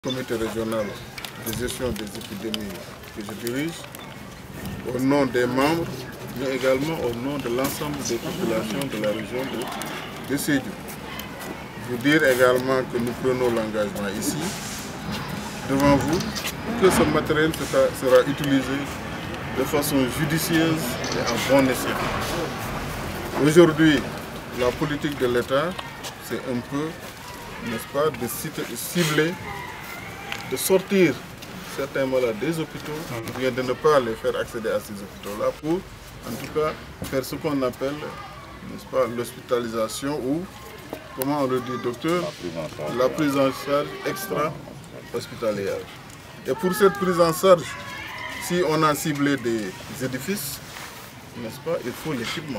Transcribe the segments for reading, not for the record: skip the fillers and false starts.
Comité régional de gestion des épidémies que je dirige, au nom des membres, mais également au nom de l'ensemble des populations de la région de Sédhiou. Vous dire également que nous prenons l'engagement ici, devant vous, que ce matériel sera utilisé de façon judicieuse et à bon escient. Aujourd'hui, la politique de l'État, c'est un peu, n'est-ce pas, de cibler, de sortir certains malades des hôpitaux, ou bien de ne pas les faire accéder à ces hôpitaux-là pour, en tout cas, faire ce qu'on appelle, n'est-ce pas, l'hospitalisation ou, comment on le dit, docteur, la prise en charge extra-hospitalière. Et pour cette prise en charge, si on a ciblé des édifices, n'est-ce pas, il faut l'équipement.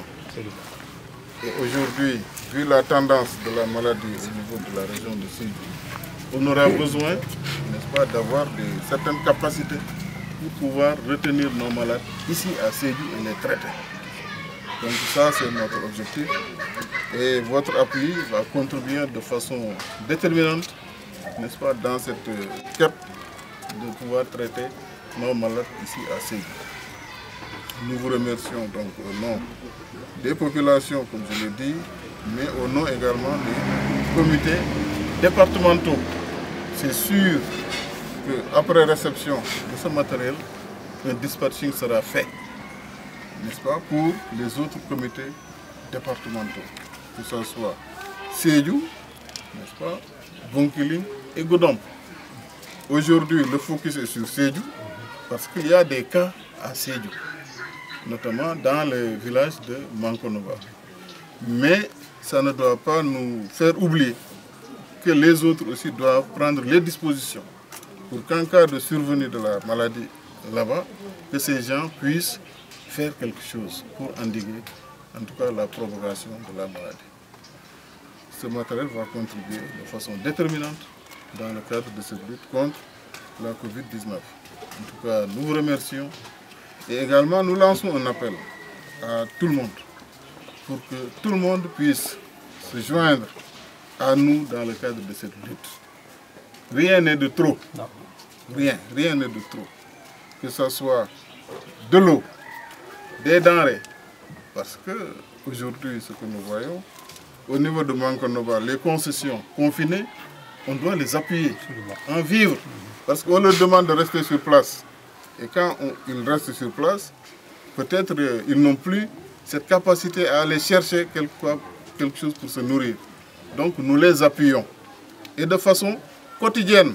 Et aujourd'hui, vu la tendance de la maladie au niveau de la région de Sédhiou, on aura besoin, n'est-ce pas, d'avoir certaines capacités pour pouvoir retenir nos malades ici à Sédhiou et les traiter. Donc ça, c'est notre objectif. Et votre appui va contribuer de façon déterminante, n'est-ce pas, dans cette quête de pouvoir traiter nos malades ici à Sédhiou. Nous vous remercions donc au nom des populations, comme je l'ai dit, mais au nom également des comités départementaux. C'est sûr qu'après réception de ce matériel, un dispatching sera fait, n'est-ce pas, pour les autres comités départementaux, que ce soit Sédhiou, n'est-ce pas, Bounkiling et Goudomp. Aujourd'hui, le focus est sur Sédhiou, parce qu'il y a des cas à Sédhiou, notamment dans le village de Mankonoba. Mais ça ne doit pas nous faire oublier que les autres aussi doivent prendre les dispositions pour qu'en cas de survenue de la maladie là-bas, que ces gens puissent faire quelque chose pour endiguer, en tout cas, la propagation de la maladie. Ce matériel va contribuer de façon déterminante dans le cadre de cette lutte contre la Covid-19. En tout cas, nous vous remercions et également nous lançons un appel à tout le monde pour que tout le monde puisse se joindre à nous dans le cadre de cette lutte. Rien n'est de trop. Non. Rien n'est de trop. Que ce soit de l'eau, des denrées, parce que aujourd'hui, ce que nous voyons, au niveau de Mankonoba, les concessions confinées, on doit les appuyer, en vivre, parce qu'on leur demande de rester sur place. Et quand ils restent sur place, peut-être ils n'ont plus cette capacité à aller chercher quelque chose pour se nourrir. Donc nous les appuyons. Et de façon quotidienne,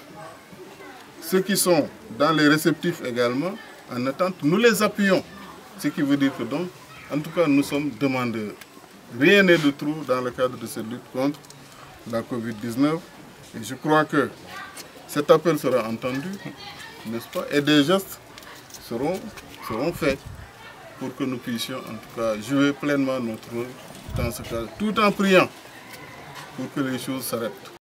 ceux qui sont dans les réceptifs également, en attente, nous les appuyons. Ce qui veut dire que donc, en tout cas, nous sommes demandeurs. Rien n'est de trop dans le cadre de cette lutte contre la Covid-19. Et je crois que cet appel sera entendu, n'est-ce pas? Et des gestes seront faits pour que nous puissions en tout cas jouer pleinement notre rôle dans ce cas, tout en priant pour que les choses s'arrêtent.